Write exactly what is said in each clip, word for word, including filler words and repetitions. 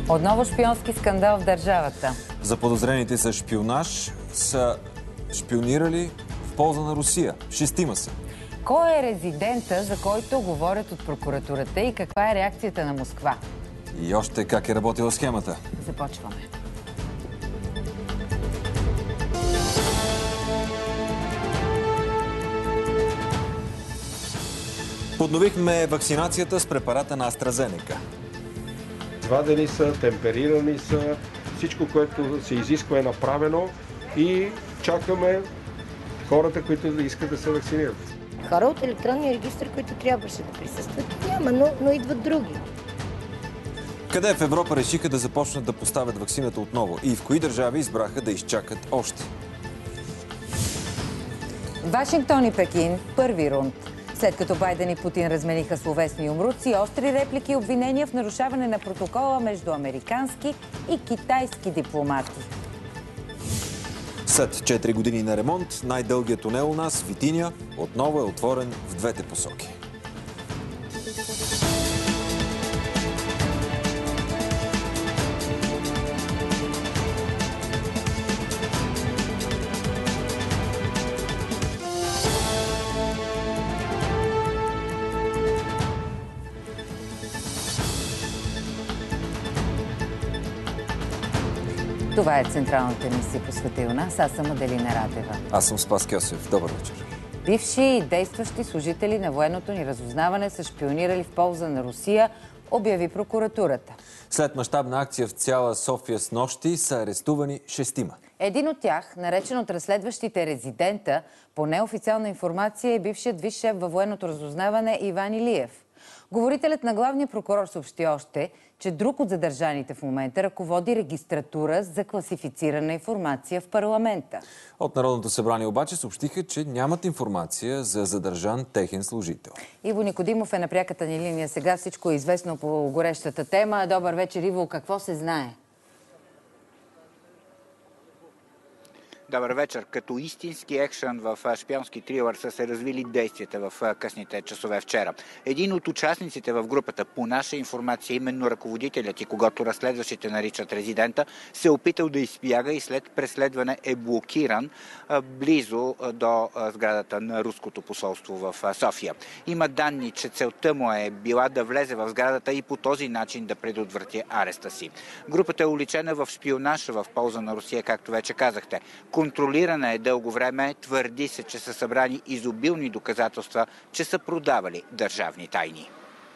Отново шпионски скандал в държавата. Заподозрените за шпионаж са шпионирали в полза на Русия. Шестима са. Кой е резидента, за който говорят от прокуратурата и каква е реакцията на Москва? И още как е работила схемата. Започваме. Подновихме вакцинацията с препарата на AstraZeneca. Извадени са, темперирани са, всичко, което се изисква е направено и чакаме хората, които да искат да се вакцинират. Хора от електронния регистр, които трябваше да присъстват, няма, но, но идват други. Къде в Европа решиха да започнат да поставят ваксината отново и в кои държави избраха да изчакат още? Вашингтон и Пекин – първи рунд. След като Байден и Путин размениха словесни умруци, остри реплики и обвинения в нарушаване на протокола между американски и китайски дипломати. След четири години на ремонт, най-дългият тунел у нас, Витиня, отново е отворен в двете посоки. Това е централната емисия посветила нас. Аз съм Аделина Радева. Аз съм Спас Кьосев. Добър вечер. Бивши и действащи служители на военното ни разузнаване са шпионирали в полза на Русия, обяви прокуратурата. След мащабна акция в цяла София с нощи са арестувани шестима. Един от тях, наречен от разследващите резидента, по неофициална информация е бившият висш шеф във военното разузнаване Иван Илиев. Говорителят на главния прокурор съобщи още, че друг от задържаните в момента ръководи регистратура за класифицирана информация в парламента. От Народното събрание обаче съобщиха, че нямат информация за задържан техен служител. Иво Никодимов е на пряката ни линия. Сега всичко е известно по горещата тема. Добър вечер, Иво. Какво се знае? Добър вечер. Като истински екшън в шпионски трилър са се развили действията в късните часове вчера. Един от участниците в групата, по наша информация, именно ръководителят и когато разследващите наричат резидента, се е опитал да избяга и след преследване е блокиран близо до сградата на руското посолство в София. Има данни, че целта му е била да влезе в сградата и по този начин да предотврати ареста си. Групата е уличена в шпионаж в полза на Русия, както вече казахте. Контролирана е дълго време, твърди се, че са събрани изобилни доказателства, че са продавали държавни тайни.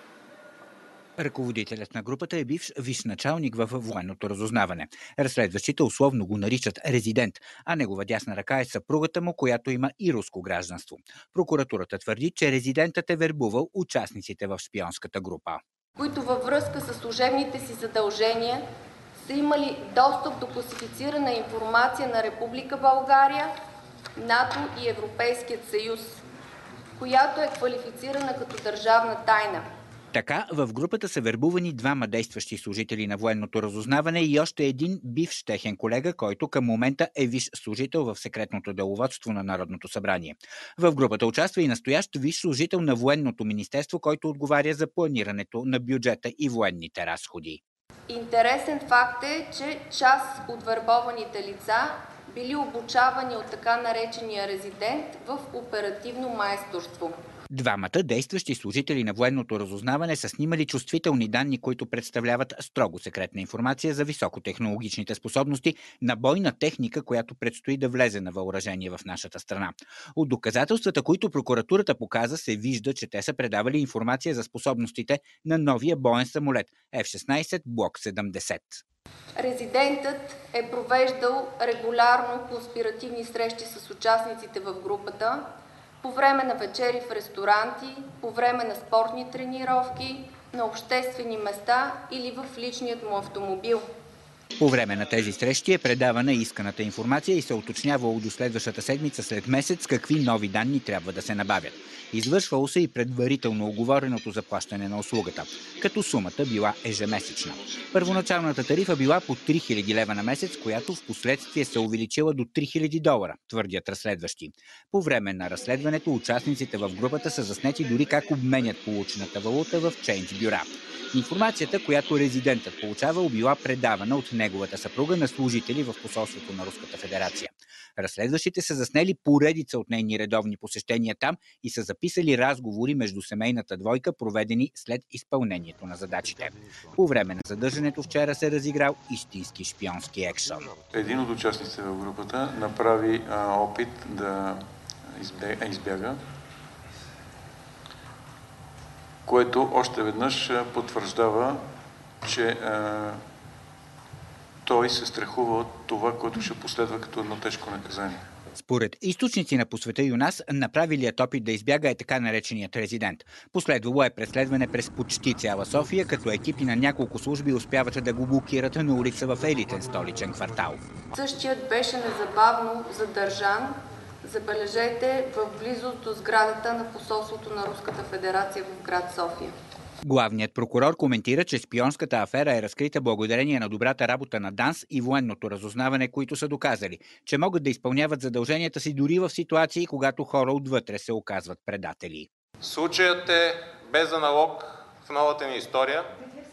Ръководителят на групата е бивш висш началник във военното разузнаване. Разследващите условно го наричат резидент, а негова дясна ръка е съпругата му, която има и руско гражданство. Прокуратурата твърди, че резидентът е вербувал участниците в шпионската група, които във връзка с служебните си задължения са имали достъп до класифицирана информация на Република България, НАТО и Европейският съюз, която е квалифицирана като държавна тайна. Така, в групата са вербувани двама действащи служители на военното разузнаване и още един бивш техен колега, който към момента е висш служител в секретното деловодство на Народното събрание. В групата участва и настоящ висш служител на военното министерство, който отговаря за планирането на бюджета и военните разходи. Интересен факт е, че част от вербованите лица били обучавани от така наречения резидент в оперативно майсторство. Двамата действащи служители на военното разузнаване са снимали чувствителни данни, които представляват строго секретна информация за високотехнологичните способности на бойна техника, която предстои да влезе на въоръжение в нашата страна. От доказателствата, които прокуратурата показа, се вижда, че те са предавали информация за способностите на новия боен самолет Еф шестнайсет Блок седемдесет. Резидентът е провеждал регулярно конспиративни срещи с участниците в групата, по време на вечери в ресторанти, по време на спортни тренировки, на обществени места или в личният му автомобил. По време на тези срещи е предавана исканата информация и се уточнявало до следващата седмица след месец какви нови данни трябва да се набавят. Извършвало се и предварително уговореното заплащане на услугата, като сумата била ежемесечна. Първоначалната тарифа била по три хиляди лева на месец, която в последствие се увеличила до три хиляди долара, твърдят разследващи. По време на разследването участниците в групата са заснети дори как обменят получената валута в чейндж бюра. Информацията, която резидентът получавал, била предавана от неговата съпруга на служители в посолството на Руската федерация. Разследващите са заснели поредица от нейни редовни посещения там и са записали разговори между семейната двойка, проведени след изпълнението на задачите. По време на задържането вчера се разиграл истински шпионски екшън. Един от участниците в групата направи а, опит да избяга, което още веднъж потвърждава, че а, той се страхува от това, което ще последва като едно тежко наказание. Според източници на По света и у нас, направилият опит да избяга е така нареченият резидент. Последвало е преследване през почти цяла София, като екипи на няколко служби успяват да го блокират на улица в елитен столичен квартал. Същият беше незабавно задържан, забележете, в близост до сградата на посолството на Руската федерация в град София. Главният прокурор коментира, че шпионската афера е разкрита благодарение на добрата работа на ДАНС и военното разузнаване, които са доказали, че могат да изпълняват задълженията си дори в ситуации, когато хора отвътре се оказват предатели. Случаят е без аналог в новата ни история,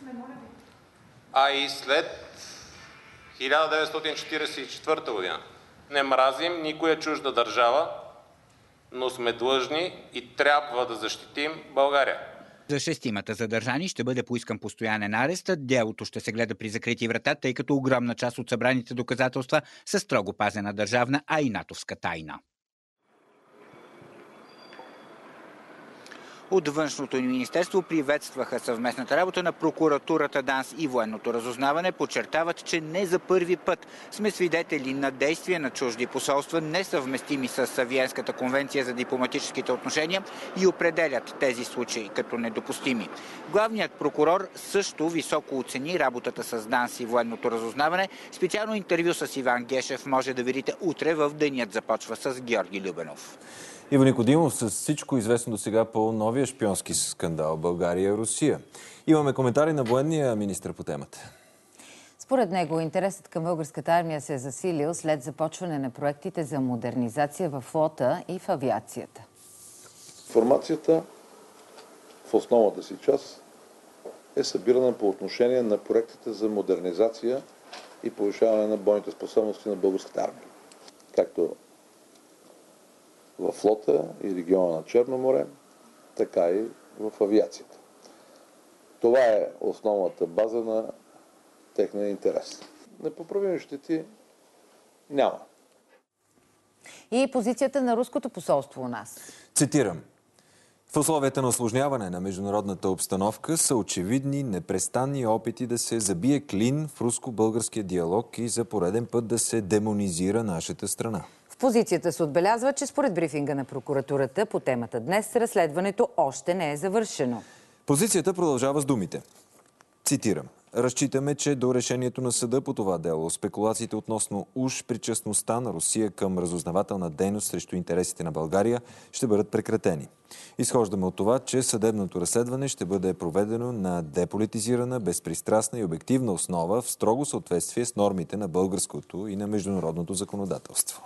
а и след хиляда деветстотин четиридесет и четвърта година. Не мразим никоя чужда държава, но сме длъжни и трябва да защитим България. За шестимата задържани ще бъде поискан постоянен арест. Делото ще се гледа при закрити врата, тъй като огромна част от събраните доказателства са строго пазена държавна, а и натовска тайна. От Външното ни министерство приветстваха съвместната работа на прокуратурата, ДАНС и военното разузнаване. Подчертават, че не за първи път сме свидетели на действия на чужди посолства, несъвместими с Виенската конвенция за дипломатическите отношения, и определят тези случаи като недопустими. Главният прокурор също високо оцени работата с ДАНС и военното разузнаване. Специално интервю с Иван Гешев може да видите утре в Денят започва с Георги Любенов. Иво Никодимов с всичко известно до сега по новия шпионски скандал България-Русия. Имаме коментари на военния министър по темата. Според него интересът към българската армия се е засилил след започване на проектите за модернизация във флота и в авиацията. Информацията в основната си част е събирана по отношение на проектите за модернизация и повишаване на бойните способности на българската армия. Както в флота и региона на Черно море, така и в авиацията. Това е основната база на техния интерес. Непоправими щети няма. И позицията на руското посолство у нас. Цитирам. В условията на усложняване на международната обстановка са очевидни непрестанни опити да се забие клин в руско-българския диалог и за пореден път да се демонизира нашата страна. В позицията се отбелязва, че според брифинга на прокуратурата по темата днес разследването още не е завършено. Позицията продължава с думите. Цитирам. Разчитаме, че до решението на съда по това дело спекулациите относно уж причастността на Русия към разузнавателна дейност срещу интересите на България ще бъдат прекратени. Изхождаме от това, че съдебното разследване ще бъде проведено на деполитизирана, безпристрастна и обективна основа в строго съответствие с нормите на българското и на международното законодателство.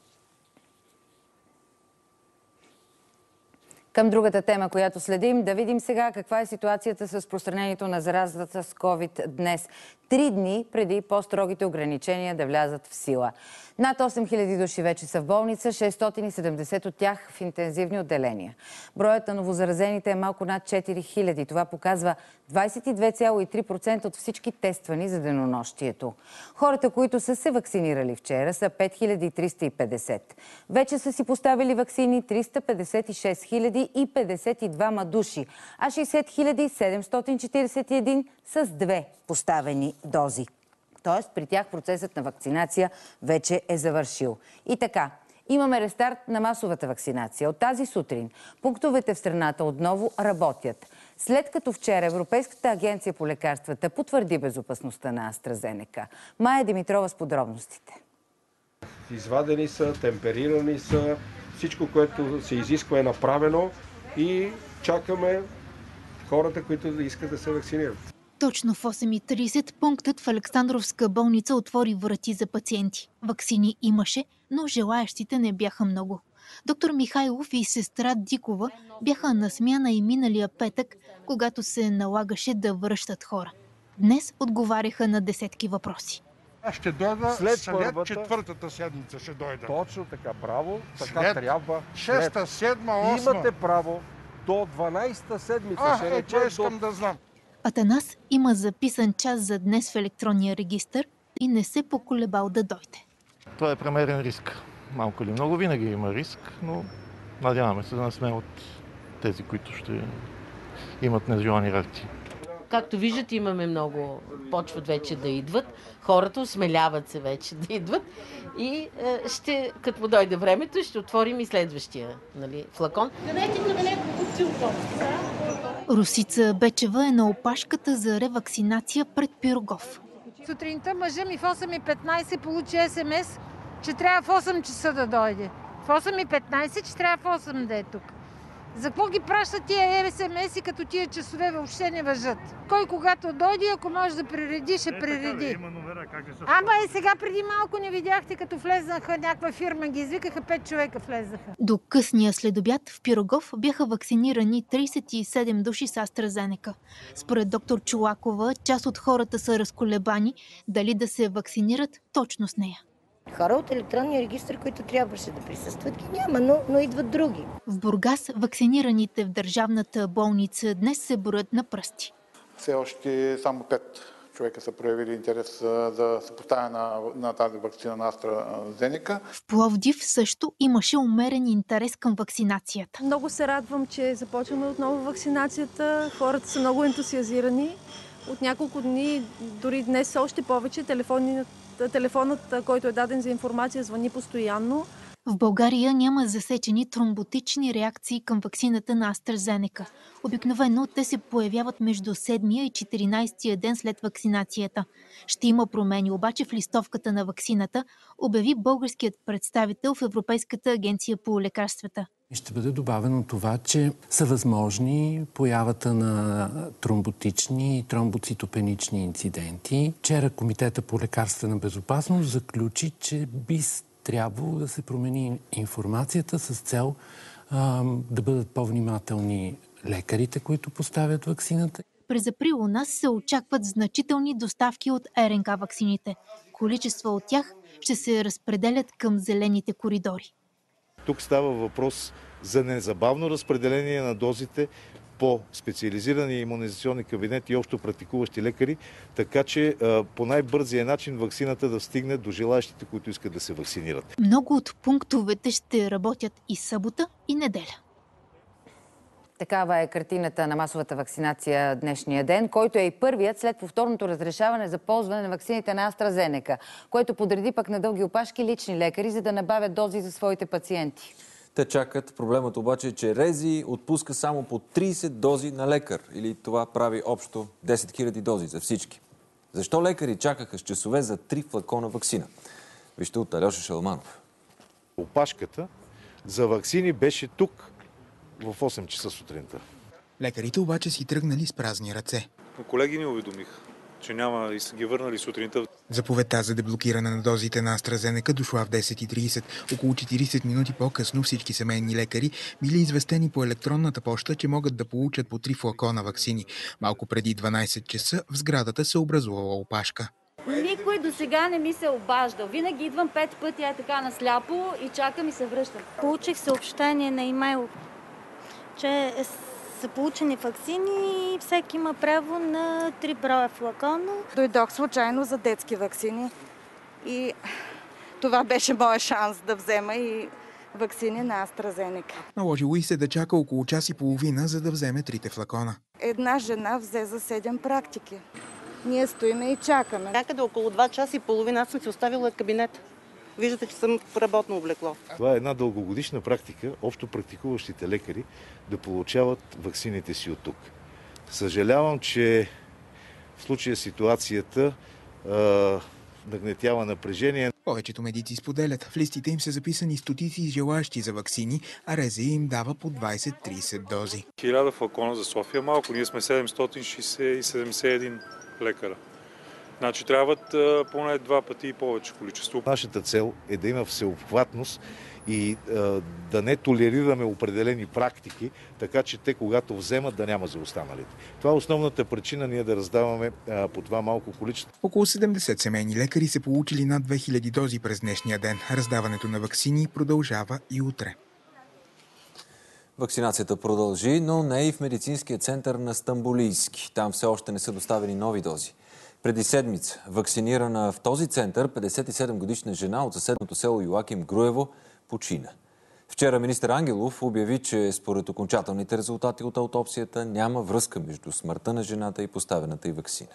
Към другата тема, която следим, да видим сега каква е ситуацията с разпространението на заразата с ковид днес. Три дни преди по-строгите ограничения да влязат в сила. Над осем хиляди души вече са в болница, шестстотин и седемдесет от тях в интензивни отделения. Броят на новозаразените е малко над четири хиляди. Това показва двадесет и две цяло и три процента от всички тествани за денонощието. Хората, които са се вакцинирали вчера, са пет хиляди триста и петдесет. Вече са си поставили ваксини триста петдесет и шест хиляди и петдесет и двама души, а шестдесет хиляди седемстотин четиридесет и един с две поставени дози. Тоест, при тях процесът на вакцинация вече е завършил. И така, имаме рестарт на масовата вакцинация. От тази сутрин пунктовете в страната отново работят. след като вчера Европейската агенция по лекарствата потвърди безопасността на AstraZeneca. Майя Димитрова с подробностите. Извадени са, темперирани са, всичко, което се изисква е направено и чакаме хората, които искат да се вакцинират. Точно в осем и тридесет пунктът в Александровска болница отвори врати за пациенти. Ваксини имаше, но желаящите не бяха много. Доктор Михайлов и сестра Дикова бяха на смяна и миналия петък, когато се налагаше да връщат хора. Днес отговаряха на десетки въпроси. Аз ще дойда след, след първата... четвъртата седмица ще дойда. Точно така, браво, така след трябва. Шеста, седма, осма. Имате право до дванадесета седмица. А, ще е, това искам до... да знам. Атанас има записан час за днес в електронния регистър и не се поколебал да дойде. Това е премерен риск. Малко или много винаги има риск, но надяваме се да не сме от тези, които ще имат нежелани реакции. Както виждате, имаме много, почват вече да идват. Хората осмеляват се вече да идват и е, ще, като му дойде времето, ще отворим и следващия, нали, флакон. Русица Бечева е на опашката за ревакцинация пред Пирогов. Сутринта мъжа ми в осем и петнадесет получи ес ем ес, че трябва в осем часа да дойде. В осем и петнадесет, че трябва в осем да е тук. За какво ги пращат тия ес ем ес-и, като тия часове въобще не важат? Кой когато дойде, ако може да пререди, ще е, пререди. Ама и сега преди малко не видяхте, като влезнаха някаква фирма, ги извикаха, пет човека влезнаха. До късния следобед в Пирогов бяха вакцинирани тридесет и седем души с AstraZeneca. Според доктор Чолакова, част от хората са разколебани дали да се вакцинират точно с нея. Хора от електронния регистр, които трябваше да присъстват, ги няма, но, но идват други. В Бургас вакцинираните в държавната болница днес се броят на пръсти. Все още само пет човека са проявили интерес да се поставя на, на тази вакцина на AstraZeneca. В Пловдив също имаше умерен интерес към вакцинацията. Много се радвам, че започваме отново вакцинацията. Хората са много ентусиазирани. От няколко дни, дори днес още повече, телефони, телефонът, който е даден за информация, звъни постоянно. В България няма засечени тромботични реакции към ваксината на AstraZeneca. Обикновено те се появяват между седмия и четиринадесетия ден след вакцинацията. Ще има промени обаче в листовката на ваксината, обяви българският представител в Европейската агенция по лекарствата. Ще бъде добавено това, че са възможни появата на тромботични и тромбоцитопенични инциденти. Вчера Комитета по лекарствена безопасност заключи, че би трябвало да се промени информацията с цел а, да бъдат по-внимателни лекарите, които поставят ваксината. През април у нас се очакват значителни доставки от ер ен ка ваксините. Количества от тях ще се разпределят към зелените коридори. Тук става въпрос за незабавно разпределение на дозите по специализирани имунизационни кабинети и общо практикуващи лекари, така че по най-бързия начин ваксината да стигне до желаящите, които искат да се вакцинират. Много от пунктовете ще работят и събота, и неделя. Такава е картината на масовата вакцинация днешния ден, който е и първият след повторното разрешаване за ползване на ваксините на AstraZeneca, което подреди пък на дълги опашки лични лекари, за да набавят дози за своите пациенти. Те чакат. Проблемът обаче е, че РЕЗИ отпуска само по тридесет дози на лекар. Или това прави общо десет хиляди дози за всички. Защо лекари чакаха с часове за три флакона ваксина? Вижте от Алеша Шалманов. Опашката за ваксини беше тук в осем часа сутринта. Лекарите обаче си тръгнали с празни ръце. Колеги ни уведомиха, че няма и са ги върнали сутринта. Заповедта за деблокиране на дозите на AstraZeneca дошла в десет и тридесет. Около четиридесет минути по-късно всички семейни лекари били известени по електронната поща, че могат да получат по три флакона ваксини. Малко преди дванадесет часа в сградата се образувала опашка. Никой до сега не ми се обаждал. Винаги идвам пет пъти е така насляпо и чакам и се връщам. Получих съобщение на имейл, че са получени ваксини и всеки има право на три броя флакона. Дойдох случайно за детски ваксини и това беше моят шанс да взема и ваксини на AstraZeneca. Наложило и се да чака около час и половина, за да вземе трите флакона. Една жена взе за седем практики. Ние стоиме и чакаме. Някъде около два часа и половина аз съм си оставила кабинет. Виждате, че съм в работно облекло. Това е една дългогодишна практика, общо практикуващите лекари да получават ваксините си от тук. Съжалявам, че в случая ситуацията а, нагнетява напрежение. Повечето медици споделят. В листите им са записани стотици желащи за ваксини, а РЗИ им дава по двайсет-трийсет дози. Хиляда флакона за София малко. Ние сме седемстотин шейсет и седемдесет и един лекара. Значи трябват а, поне два пъти и повече количество. Нашата цел е да има всеобхватност и а, да не толерираме определени практики, така че те, когато вземат, да няма за останалите. Това е основната причина ние да раздаваме а, по това малко количество. Около седемдесет семейни лекари са получили над две хиляди дози през днешния ден. Раздаването на ваксини продължава и утре. Вакцинацията продължи, но не и в медицинския център на Стамболийски. Там все още не са доставени нови дози. Преди седмица вакцинирана в този център петдесет и седем годишна жена от съседното село Йоаким Груево почина. Вчера министър Ангелов обяви, че според окончателните резултати от аутопсията няма връзка между смъртта на жената и поставената й ваксина.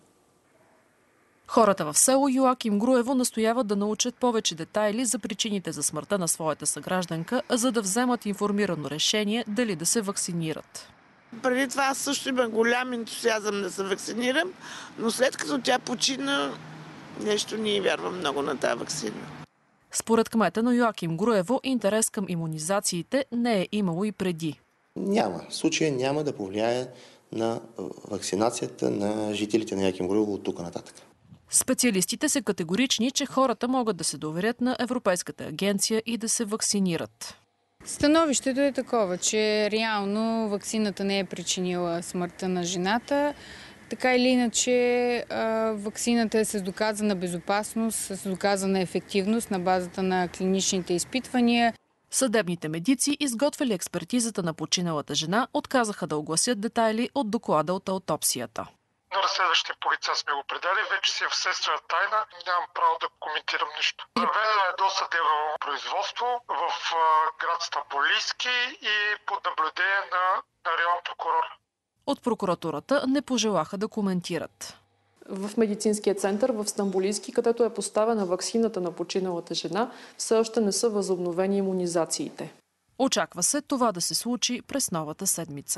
Хората в село Йоаким Груево настояват да научат повече детайли за причините за смъртта на своята съгражданка, за да вземат информирано решение дали да се вакцинират. Преди това аз също имах голям ентусиазъм да се вакцинирам, но след като тя почина, нещо не вярвам много на тази вакцина. Според кмета на Йоаким Груево, интерес към имунизациите не е имало и преди. Няма. Случая няма да повлияе на вакцинацията на жителите на Йоаким Груево от тук нататък. Специалистите са категорични, че хората могат да се доверят на Европейската агенция и да се вакцинират. Становището е такова, че реално ваксината не е причинила смъртта на жената. Така или иначе, ваксината е с доказана безопасност, с доказана ефективност на базата на клиничните изпитвания. Съдебните медици, изготвили експертизата на починалата жена, отказаха да огласят детайли от доклада от аутопсията. На разследващия полицай сме го предали, вече си е в следствена тайна, нямам право да коментирам нищо. Заведено е досъдебно производство в град Стамболийски и под наблюдение на, на район прокурор. От прокуратурата не пожелаха да коментират. В медицинския център в Стамболийски, където е поставена ваксината на починалата жена, все още не са възобновени имунизациите. Очаква се това да се случи през новата седмица.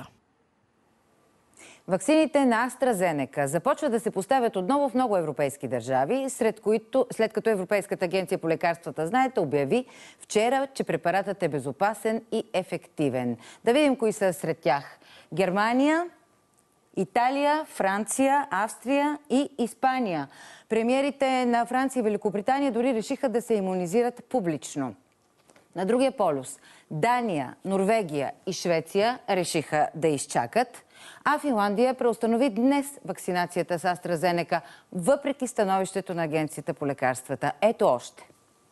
Ваксините на AstraZeneca започват да се поставят отново в много европейски държави, сред които, след като Европейската агенция по лекарствата, знаете, обяви вчера, че препаратът е безопасен и ефективен. Да видим кои са сред тях. Германия, Италия, Франция, Австрия и Испания. Премиерите на Франция и Великобритания дори решиха да се имунизират публично. На другия полюс Дания, Норвегия и Швеция решиха да изчакат, а Финландия преустанови днес вакцинацията с AstraZeneca, въпреки становището на Агенцията по лекарствата. Ето още.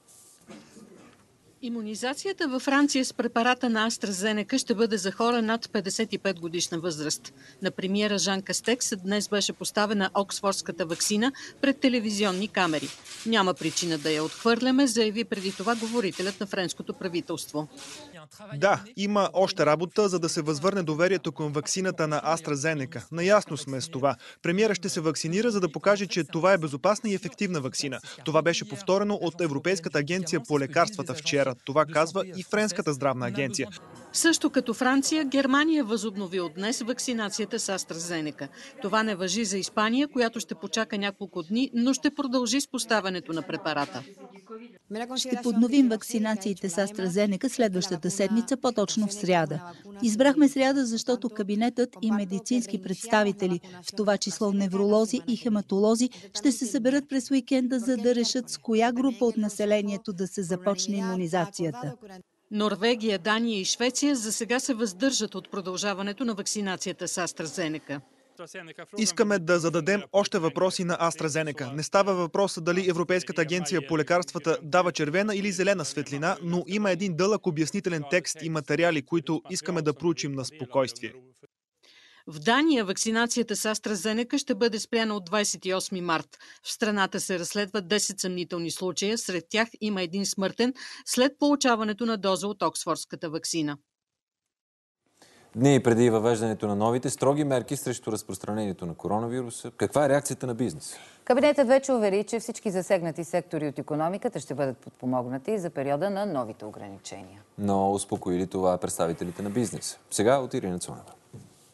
Имунизацията във Франция с препарата на AstraZeneca ще бъде за хора над петдесет и пет годишна възраст. На премиера Жан Кастекс днес беше поставена оксфордската ваксина пред телевизионни камери. Няма причина да я отхвърляме, заяви преди това говорителят на френското правителство. Да, има още работа, за да се възвърне доверието към ваксината на AstraZeneca. Наясно сме с това. Премиера ще се вакцинира, за да покаже, че това е безопасна и ефективна ваксина. Това беше повторено от Европейската агенция по лекарствата вчера. Това казва и Френската здравна агенция. Също като Франция, Германия възобнови от днес вакцинацията с AstraZeneca. Това не важи за Испания, която ще почака няколко дни, но ще продължи с поставянето на препарата. Ще подновим вакцинациите с AstraZeneca следващата седмица, по-точно в сряда. Избрахме сряда, защото кабинетът и медицински представители, в това число невролози и хематолози, ще се съберат през уикенда, за да решат с коя група от населението да се започне имунизацията. Норвегия, Дания и Швеция за сега се въздържат от продължаването на вакцинацията с AstraZeneca. Искаме да зададем още въпроси на AstraZeneca. Не става въпрос дали Европейската агенция по лекарствата дава червена или зелена светлина, но има един дълъг обяснителен текст и материали, които искаме да проучим на спокойствие. В Дания вакцинацията с AstraZeneca ще бъде спряна от двадесет и осми март. В страната се разследват десет съмнителни случая, сред тях има един смъртен след получаването на доза от оксфордската ваксина. Дни преди въвеждането на новите строги мерки срещу разпространението на коронавируса, каква е реакцията на бизнеса? Кабинетът вече увери, че всички засегнати сектори от икономиката ще бъдат подпомогнати за периода на новите ограничения. Но успокоили това представителите на бизнеса. Сега от Ирина Цонева.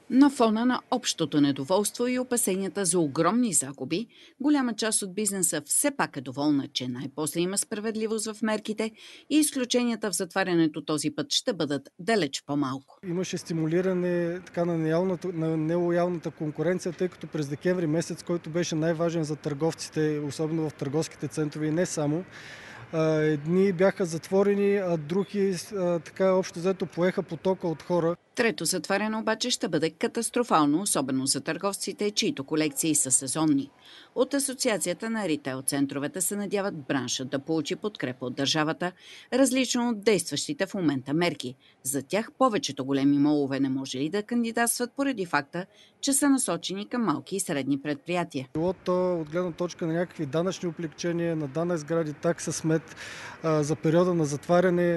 На фона на общото недоволство и опасенията за огромни загуби, голяма част от бизнеса все пак е доволна, че най-после има справедливост в мерките и изключенията в затварянето този път ще бъдат далеч по-малко. Имаше стимулиране така, на, нелоялната, на нелоялната конкуренция, тъй като през декември месец, който беше най-важен за търговците, особено в търговските центрове и не само, едни бяха затворени, а други така общо взето поеха потока от хора. Трето затваряне обаче ще бъде катастрофално, особено за търговците, чието колекции са сезонни. От Асоциацията на ритейл центровете се надяват браншът да получи подкрепа от държавата, различно от действащите в момента мерки. За тях повечето големи молове не може ли да кандидатстват поради факта, че са насочени към малки и средни предприятия. Било то от гледна точка на някакви данъчни облегчения, на данък сгради, такса смет а, за периода на затваряне.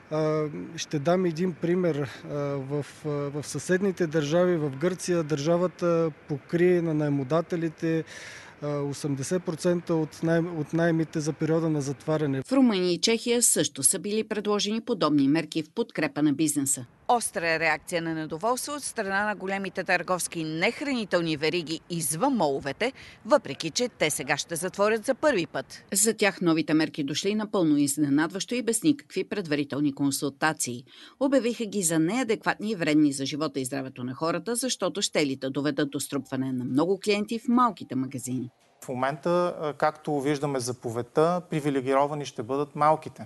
Ще дам един пример. В, в съседните държави, в Гърция, държавата покри на наемодателите осемдесет процента от, най- от наемите за периода на затваряне. В Румъния и Чехия също са били предложени подобни мерки в подкрепа на бизнеса. Остра реакция на недоволство от страна на големите търговски нехранителни вериги извън моловете, въпреки че те сега ще затворят за първи път. За тях новите мерки дошли напълно изненадващо и без никакви предварителни консултации. Обявиха ги за неадекватни и вредни за живота и здравето на хората, защото щели да доведат до струпване на много клиенти в малките магазини. В момента, както виждаме заповедта, привилегировани ще бъдат малките.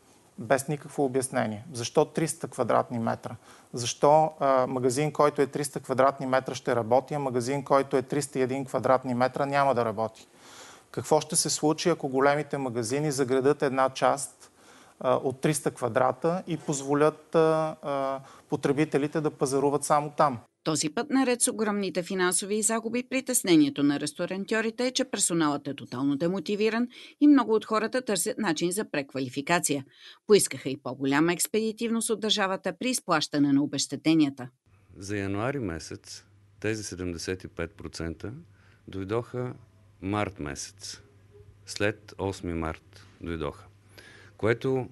Без никакво обяснение. Защо триста квадратни метра? Защо а, магазин, който е триста квадратни метра ще работи, а магазин, който е триста и един квадратни метра няма да работи? Какво ще се случи, ако големите магазини заградат една част а, от триста квадрата и позволят а, а, потребителите да пазаруват само там? Този път, наред с огромните финансови загуби, притеснението на ресторантьорите е, че персоналът е тотално демотивиран и много от хората търсят начин за преквалификация. Поискаха и по-голяма експедитивност от държавата при изплащане на обезщетенията. За януари месец тези седемдесет и пет процента дойдоха март месец. След осми март дойдоха. Което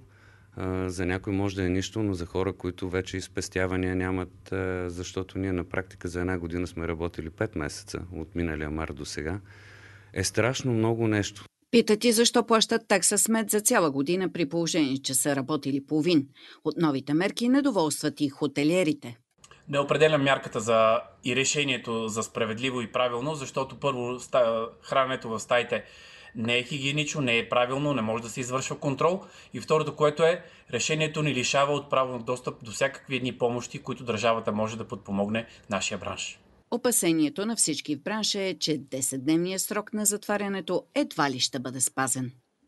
за някой може да е нищо, но за хора, които вече и спестявания нямат, защото ние на практика за една година сме работили пет месеца от миналия март до сега, е страшно много нещо. Питат и защо плащат такса смет за цяла година при положение, че са работили половин. От новите мерки недоволстват и хотелиерите. Не определям мярката за и решението за справедливо и правилно, защото първо храненето в стаите не е хигиенично, не е правилно, не може да се извършва контрол. И второто, което е, решението ни лишава от право на достъп до всякакви едни помощи, които държавата може да подпомогне нашия бранш. Опасението на всички в бранша е, че десетдневният срок на затварянето едва ли ще бъде спазен.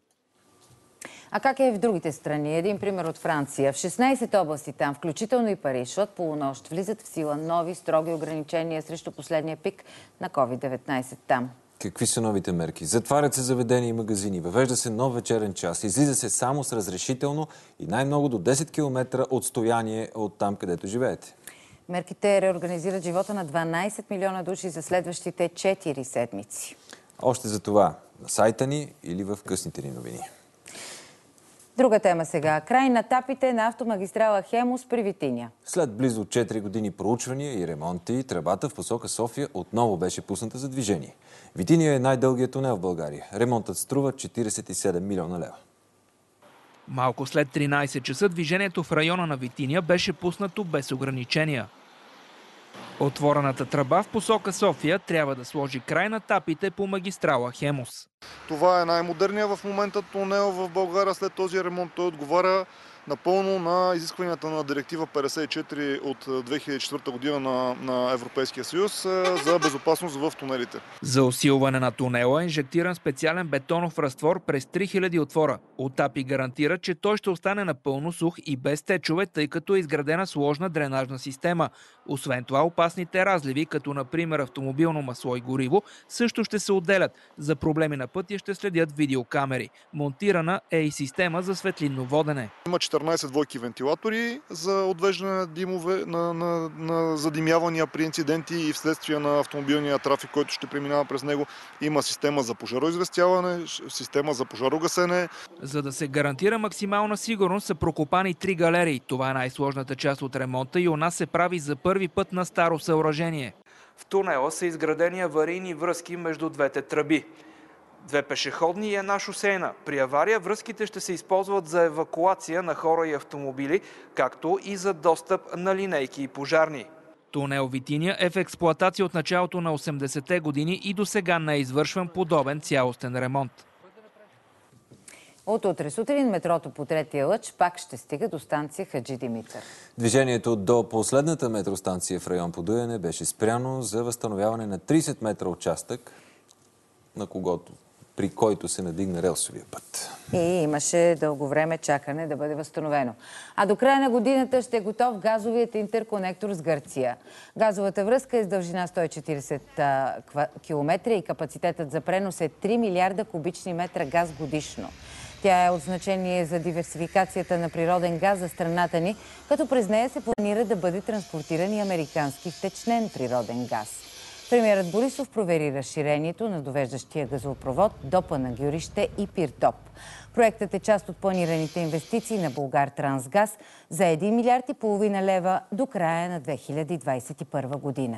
А как е в другите страни? Един пример от Франция. В шестнайсет области там, включително и Париж, от полунощ влизат в сила нови строги ограничения срещу последния пик на ковид деветнайсет там. Какви са новите мерки? Затварят се заведения и магазини, въвежда се нов вечерен час, излиза се само с разрешително и най-много до десет километра отстояние от там, където живеете. Мерките реорганизират живота на дванайсет милиона души за следващите четири седмици. Още за това на сайта ни или в късните ни новини. Друга тема сега. Край на етапите на автомагистрала Хемус при Витиня. След близо четири години проучвания и ремонти, тръбата в посока София отново беше пусната за движение. Витиня е най-дългият тунел в България. Ремонтът струва четирийсет и седем милиона лева. Малко след тринайсет часа движението в района на Витиня беше пуснато без ограничения. Отворената тръба в посока София трябва да сложи край на етапите по магистрала Хемус. Това е най-модерният в момента тунел в България. След този ремонт той отговаря напълно на изискванията на директива петдесет и четири от две хиляди и четвърта година на, на Европейския съюз за безопасност в тунелите. За усилване на тунела е инжектиран специален бетонов разтвор през три хиляди отвора. ОТАПИ гарантира, че той ще остане напълно сух и без течове, тъй като е изградена сложна дренажна система. Освен това, опасните разливи, като например автомобилно масло и гориво, също ще се отделят. За проблеми на пътя ще следят видеокамери. Монтирана е и система за светлинно водене. Има четиринайсет двойки вентилатори за отвеждане на димове, на, на, на задимявания при инциденти и вследствие на автомобилния трафик, който ще преминава през него. Има система за пожароизвестяване, система за пожарогасене. За да се гарантира максимална сигурност, са прокопани три галерии. Това е най-сложната част от ремонта и она се прави за първи път на старо съоръжение. В тунела са изградени аварийни връзки между двете тръби. Две пешеходни и една шосейна. При авария връзките ще се използват за евакуация на хора и автомобили, както и за достъп на линейки и пожарни. Тунел Витиня е в експлоатация от началото на осемдесетте години и до сега не е извършван подобен цялостен ремонт. От утре сутрин метрото по третия лъч пак ще стига до станция Хаджи Димитър. Движението до последната метростанция в район Подуяне беше спряно за възстановяване на трийсет метра участък, на когото, при който се надигна релсовия път. И имаше дълго време чакане да бъде възстановено. А до края на годината ще е готов газовият интерконектор с Гърция. Газовата връзка е с дължина сто и четирийсет километра и капацитетът за пренос е три милиарда кубични метра газ годишно. Тя е от значение за диверсификацията на природен газ за страната ни, като през нея се планира да бъде транспортиран и американски втечнен природен газ. Премиерът Борисов провери разширението на довеждащия газопровод до Панагюрище и Пиртоп. Проектът е част от планираните инвестиции на Булгартрансгаз за един милиард и половина лева до края на две хиляди двадесет и първа година.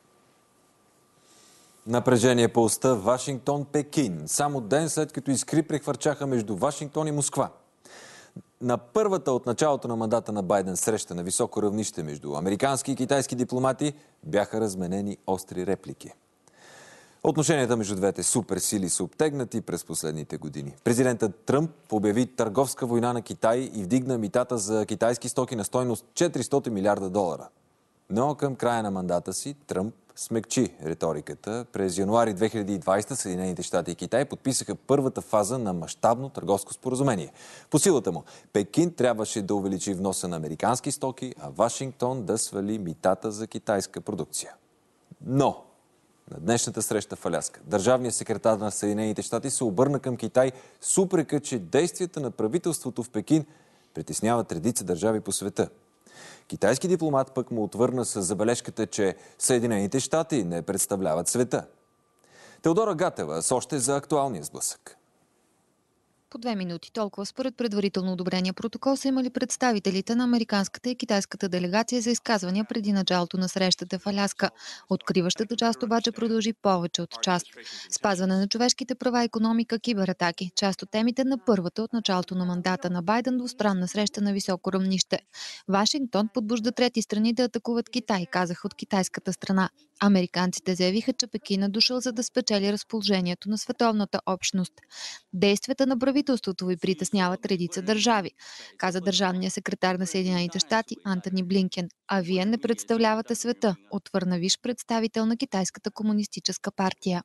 Напрежение по оста Вашингтон-Пекин. Само ден след като искри прехвърчаха между Вашингтон и Москва. На първата от началото на мандата на Байден среща на високо равнище между американски и китайски дипломати бяха разменени остри реплики. Отношенията между двете суперсили са обтегнати през последните години. Президентът Тръмп обяви търговска война на Китай и вдигна митата за китайски стоки на стойност четиристотин милиарда долара. Но към края на мандата си Тръмп смекчи риториката. През януари две хиляди и двадесета Съединените щати и Китай подписаха първата фаза на мащабно търговско споразумение. По силата му, Пекин трябваше да увеличи вноса на американски стоки, а Вашингтон да свали митата за китайска продукция. Но на днешната среща в Аляска държавният секретар на Съединените щати се обърна към Китай с упрека, че действията на правителството в Пекин притесняват редица държави по света. Китайски дипломат пък му отвърна с забележката, че Съединените щати не представляват света. Теодора Гатева с още за актуалния сблъсък. По две минути толкова според предварително одобрения протокол са имали представителите на американската и китайската делегация за изказвания преди началото на срещата в Аляска. Откриващата част обаче продължи повече от част. Спазване на човешките права, икономика, кибератаки. Част от темите на първата от началото на мандата на Байден двустранна среща на високо равнище. Вашингтон подбужда трети страни да атакуват Китай, казаха от китайската страна. Американците заявиха, че Пекин е дошъл за да спечели разположението на световната общност. Действията на правителството ви притесняват редица държави, каза държавният секретар на Съединените щати Антони Блинкен. А вие не представлявате света, отвърна висш представител на Китайската комунистическа партия.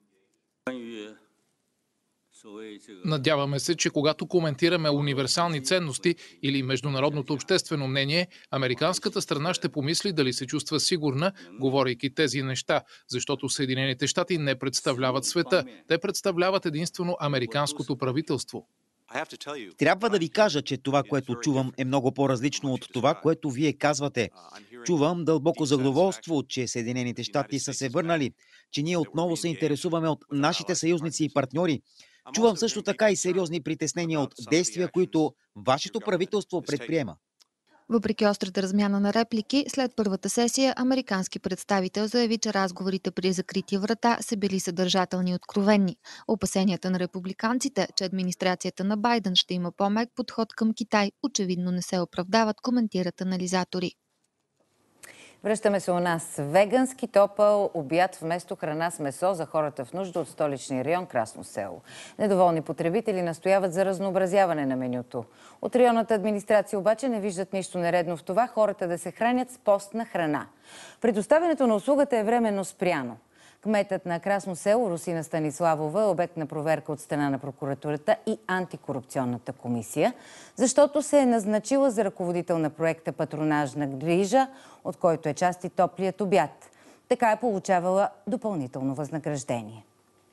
Надяваме се, че когато коментираме универсални ценности или международното обществено мнение, американската страна ще помисли дали се чувства сигурна, говорейки тези неща, защото Съединените щати не представляват света. Те представляват единствено американското правителство. Трябва да ви кажа, че това, което чувам, е много по-различно от това, което вие казвате. Чувам дълбоко задоволство, че Съединените щати са се върнали, че ние отново се интересуваме от нашите съюзници и партньори. Чувам също така и сериозни притеснения от действия, които вашето правителство предприема. Въпреки острата размяна на реплики, след първата сесия американски представител заяви, че разговорите при закрити врата са били съдържателни и откровенни. Опасенията на републиканците, че администрацията на Байден ще има по-мек подход към Китай, очевидно не се оправдават, коментират анализатори. Връщаме се у нас. Вегански топъл обяд вместо храна с месо за хората в нужда от столичния район Красно село. Недоволни потребители настояват за разнообразяване на менюто. От районната администрация обаче не виждат нищо нередно в това хората да се хранят с постна храна. Предоставянето на услугата е временно спряно. Кметът на Красно село Русина Станиславова е обект на проверка от страна на прокуратурата и антикорупционната комисия, защото се е назначила за ръководител на проекта Патронажна грижа, от който е част и топлият обяд. Така е получавала допълнително възнаграждение.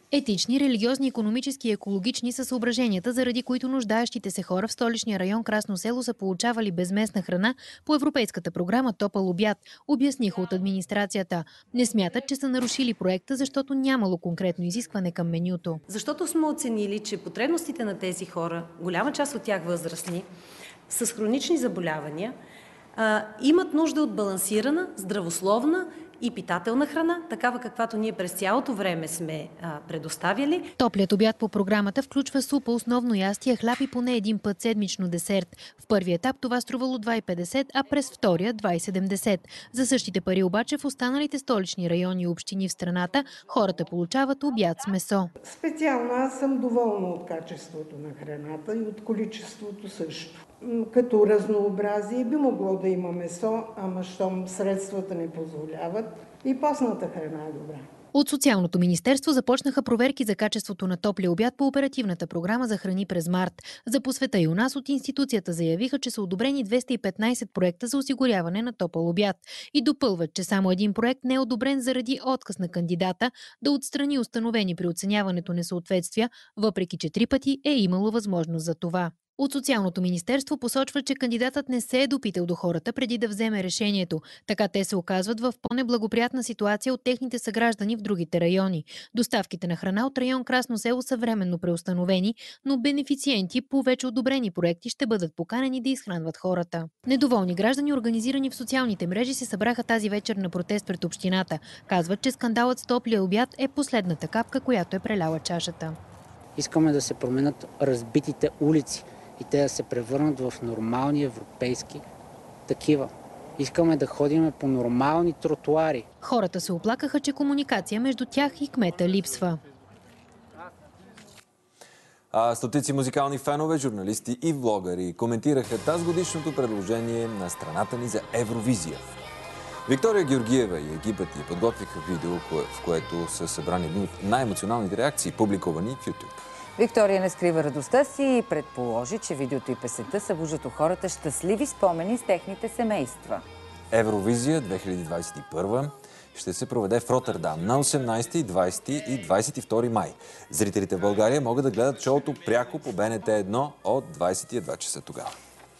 Етични, религиозни, икономически и екологични са съображенията, заради които нуждаещите се хора в столичния район Красно село са получавали безместна храна по европейската програма Топъл обяд, обясниха от администрацията. Не смятат, че са нарушили проекта, защото нямало конкретно изискване към менюто. Защото сме оценили, че потребностите на тези хора, голяма част от тях възрастни, с хронични заболявания, имат нужда от балансирана, здравословна и питателна храна, такава каквато ние през цялото време сме а, предоставяли. Топлият обяд по програмата включва супа, основно ястие, хляб и поне един път седмично десерт. В първи етап това струвало два и петдесет, а през втория два и седемдесет. За същите пари обаче в останалите столични райони и общини в страната хората получават обяд с месо. Специално аз съм доволна от качеството на храната и от количеството също. Като разнообразие би могло да има месо, ама щом средствата не позволяват, и постната храна е добра. От Социалното министерство започнаха проверки за качеството на топлия обяд по оперативната програма за храни през март. За по света и у нас от институцията заявиха, че са одобрени двеста и петнайсет проекта за осигуряване на топъл обяд. И допълват, че само един проект не е одобрен заради отказ на кандидата да отстрани установени при оценяването несъответствия, въпреки че три пъти е имало възможност за това. От Социалното министерство посочва, че кандидатът не се е допитал до хората преди да вземе решението. Така те се оказват в по-неблагоприятна ситуация от техните съграждани в другите райони. Доставките на храна от район Красно село са временно преустановени, но бенефициенти по вече одобрени проекти ще бъдат поканени да изхранват хората. Недоволни граждани, организирани в социалните мрежи, се събраха тази вечер на протест пред общината. Казват, че скандалът с топлия обяд е последната капка, която е преляла чашата. Искаме да се променят разбитите улици и те да се превърнат в нормални европейски такива. Искаме да ходим по нормални тротуари. Хората се оплакаха, че комуникация между тях и кмета липсва. А стотици музикални фенове, журналисти и влогъри коментираха тазгодишното предложение на страната ни за Евровизия. Виктория Георгиева и екипът ѝ подготвиха видео, в което са събрани едни от най-емоционалните реакции, публикувани в YouTube. Виктория не скрива радостта си и предположи, че видеото и песента събуждат у хората щастливи спомени с техните семейства. Евровизия две хиляди двадесет и първа ще се проведе в Роттердам на осемнайсети, двадесети и двадесет и втори май. Зрителите в България могат да гледат шоуто пряко по Б Н Т едно от двадесет и два часа тогава.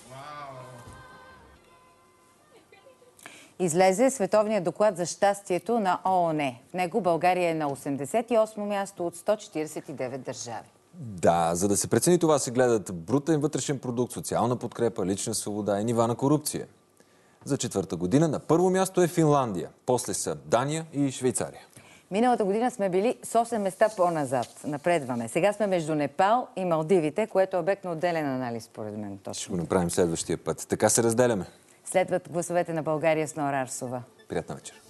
Излезе световният доклад за щастието на О О Н. В него България е на осемдесет и осмо място от сто четиридесет и девет държави. Да, за да се прецени това се гледат брутен вътрешен продукт, социална подкрепа, лична свобода и нива на корупция. За четвърта година на първо място е Финландия, после са Дания и Швейцария. Миналата година сме били с осем места по-назад. Напредваме. Сега сме между Непал и Малдивите, което е обект на отделен анализ, според мен. Точно. Ще го направим следващия път. Така се разделяме. Следват гласовете на България с Нора Арсова. Приятна вечер.